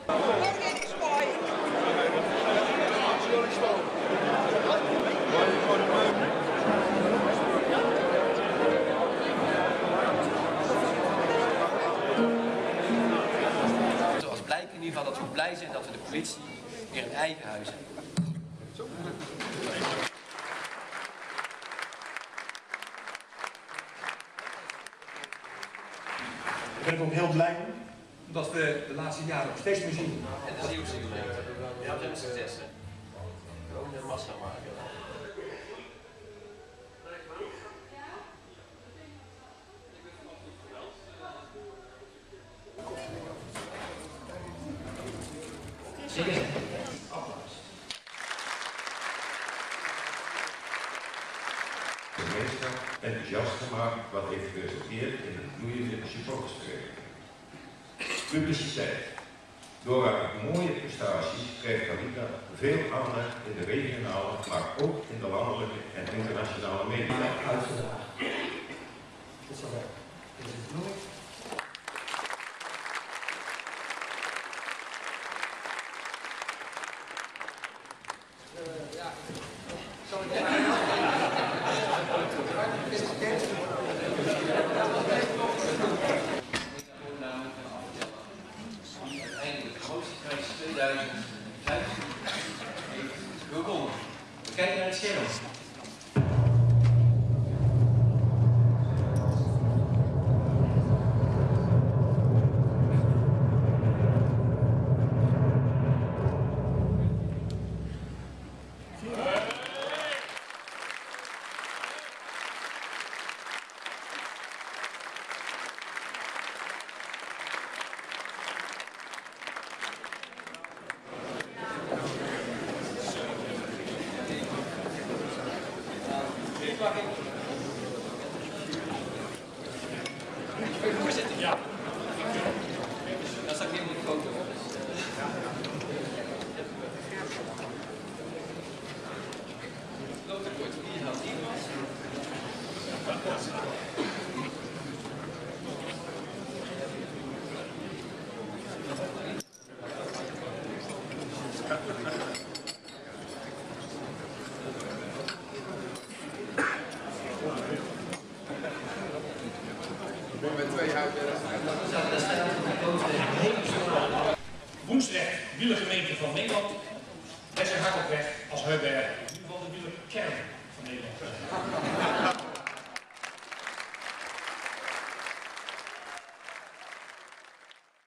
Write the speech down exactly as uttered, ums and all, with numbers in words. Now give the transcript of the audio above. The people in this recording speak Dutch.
Zoals blijkt in ieder geval dat we blij zijn dat we de politie weer een eigen huis hebben. Daar ben ik ook heel blij mee, omdat we de laatste jaren ook steeds meer zien. En de nieuwste gemeente. Ja, dat hebben succes, hè? Gewoon een massa maken. De gemeenschap enthousiast gemaakt wat heeft geresulteerd in een bloeiende supportersvereniging. Publiciteit. Door haar mooie prestaties krijgt Talita veel aandacht in de regionale, maar ook in de landelijke en internationale media. Tot zover. Dit is het nooit. Ja, zal ik even... Uiteindelijk de grootste prijs tweeduizend vijftien heeft gewonnen. We kijken naar het scherm. Voorzitter. Ja. Dat staat hier in de foto. Loopt er kort. Hier had hier. Woensdrecht, wielergemeente van Nederland. Wij zijn hard op weg als Heuberg, in ieder geval de wielerkern.